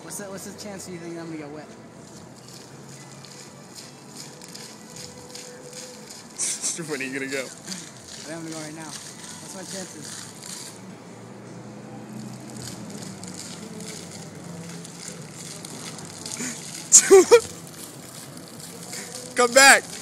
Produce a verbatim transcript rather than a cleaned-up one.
What's the, what's the chance you think I'm gonna get wet? When are you gonna go? I think I'm gonna go right now. What's my chances? Come back.